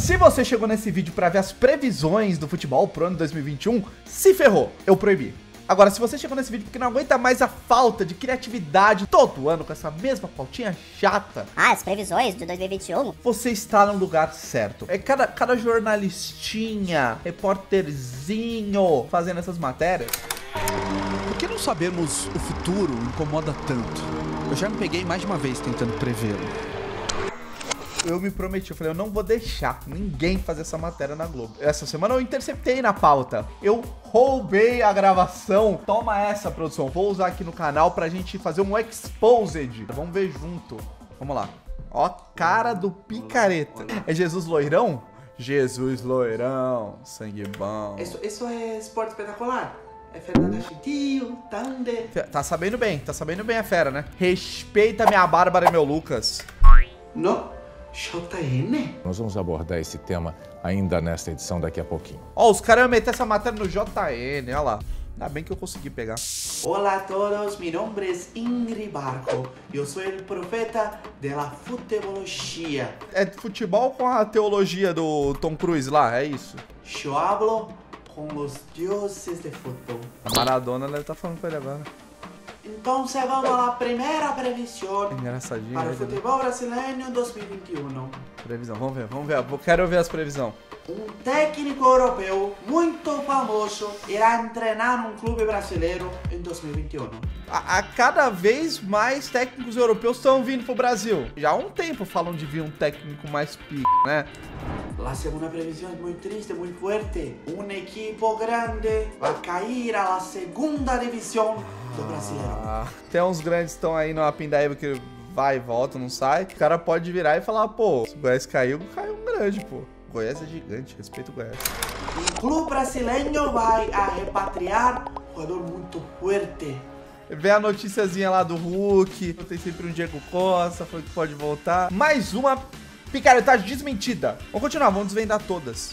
Se você chegou nesse vídeo pra ver as previsões do futebol pro ano 2021, se ferrou, eu proibi. Agora, se você chegou nesse vídeo porque não aguenta mais a falta de criatividade todo ano com essa mesma pautinha chata... Ah, as previsões de 2021? Você está no lugar certo. É cada jornalistinha, repórterzinho fazendo essas matérias. Por que não sabermos o futuro incomoda tanto? Eu já me peguei mais de uma vez tentando prevê-lo. Eu me prometi, eu falei, eu não vou deixar ninguém fazer essa matéria na Globo. Essa semana eu interceptei na pauta. Eu roubei a gravação. Toma essa, produção. Vou usar aqui no canal pra gente fazer um exposed. Vamos ver junto. Vamos lá. Ó, cara do picareta. É Jesus Loirão? Jesus Loirão. Sangue bom. Isso é esporte espetacular. É Fernanda Chitinho, Thunder. Tá sabendo bem a fera, né? Respeita minha Bárbara e meu Lucas. Não. JN? Nós vamos abordar esse tema ainda nesta edição daqui a pouquinho. Ó, os caras iam meter essa matéria no JN, olha lá. Ainda bem que eu consegui pegar. Olá a todos, mi nombre es Ingrid Barco. Eu sou o profeta da futebología. É futebol com a teologia do Tom Cruise lá, é isso. Eu hablo com os deuses de futebol. A Maradona deve estar falando com ele agora. Então, vamos à primeira previsão Engraçadinho, para o né? futebol brasileiro 2021. Previsão, vamos ver. Eu quero ver as previsões. Um técnico europeu muito famoso irá treinar um clube brasileiro em 2021. A cada vez mais técnicos europeus estão vindo pro Brasil. Já há um tempo falam de vir um técnico mais pica, né? La segunda previsión es muy triste, muy fuerte. Un equipo grande va a cair a la segunda división do Brasileiro. Tem uns grandes que estão aí numa pindaíba que vai e volta, não sai. O cara pode virar e falar, pô, se o Goiás caiu um grande, pô. Goiás é gigante, respeito o Goiás. O clube brasileiro vai a repatriar um jogador muito forte. Vê a noticiazinha lá do Hulk, tem sempre um Diego Costa, foi que pode voltar. Mais uma picaretagem desmentida. Vamos continuar, vamos desvendar todas.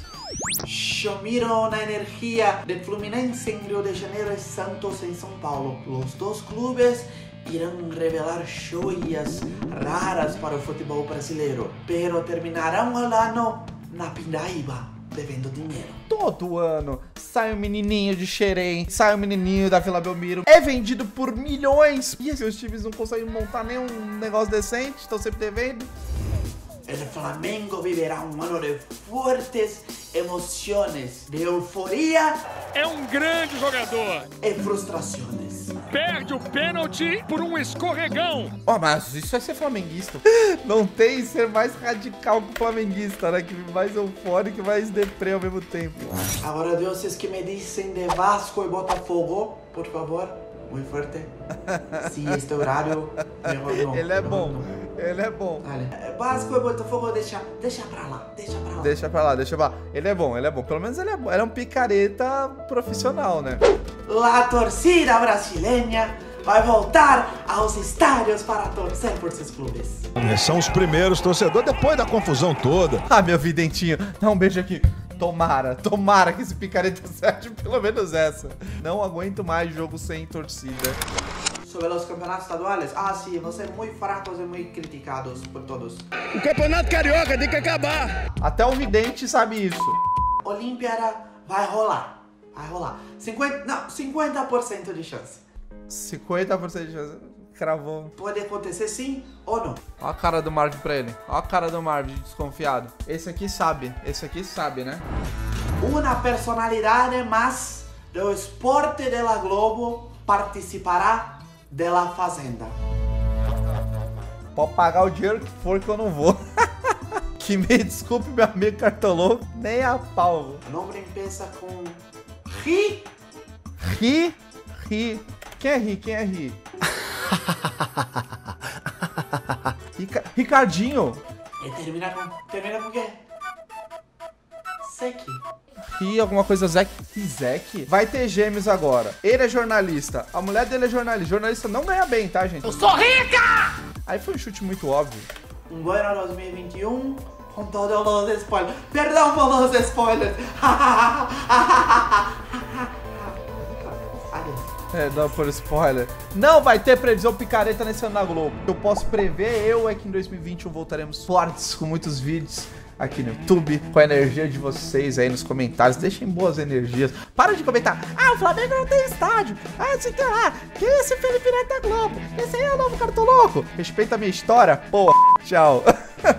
Eu miro na energia do Fluminense em Rio de Janeiro e Santos em São Paulo. Os dois clubes irão revelar joias raras para o futebol brasileiro, pero terminarão o ano na pindaíba, devendo dinheiro. Todo ano sai um menininho de Xerém, sai um menininho da Vila Belmiro, é vendido por milhões. E os times não conseguem montar nenhum negócio decente, estão sempre devendo. El Flamengo viverá um ano de fortes emoções, de euforia. É um grande jogador. E frustrações. Perde o pênalti por um escorregão. Ó, mas isso é ser flamenguista. Não tem ser mais radical que flamenguista, né? Que mais eufórico e mais deprê ao mesmo tempo. Agora, deuses que me dizem de Vasco e Botafogo, por favor, muito forte. Se este horário, melhor não. Ele é bom. Ele é bom. Vale. Vasco e Botafogo, deixa pra lá. Deixa pra lá. Ele é bom. Pelo menos ele é bom. Ele é um picareta profissional, né? A torcida brasileira vai voltar aos estádios para torcer por seus clubes. São os primeiros torcedores depois da confusão toda. Ah, meu videntinho, dá um beijo aqui. Tomara que esse picareta acerte pelo menos essa. Não aguento mais jogo sem torcida. Sobre os campeonatos estaduais, sim, vão ser muito fracos e muito criticados por todos. O campeonato carioca tem que acabar. Até o vidente sabe isso. Olimpíada vai rolar. 50% de chance. 50% de chance. Cravou. Pode acontecer sim ou não. Ó a cara do Marvin pra ele. Ó a cara do Marvin, desconfiado. Esse aqui sabe, né? Uma personalidade mais do esporte da Globo participará da Fazenda. Pode pagar o dinheiro que for que eu não vou. Que me desculpe, meu amigo cartoloco, nem a pau. O nome empieza com Ri. Ri. Quem é Ri? Ricardinho. E termina com quê? Zeke. Ri, alguma coisa Zeke. Vai ter gêmeos agora. Ele é jornalista. A mulher dele é jornalista. Jornalista não ganha bem, tá, gente? Eu sou rica! Aí foi um chute muito óbvio. Um bom ano 2021 com todos os spoilers. Perdão por os spoilers. Não, por spoiler. Não vai ter previsão picareta nesse ano na Globo. Eu posso prever, que em 2021 voltaremos fortes com muitos vídeos aqui no YouTube, com a energia de vocês aí nos comentários. Deixem boas energias. Para de comentar. Ah, o Flamengo não tem estádio. Ah, sei lá. Quem é esse Felipe Neto da Globo? Esse aí é o novo Cartoloco. Respeita a minha história. Pô, tchau.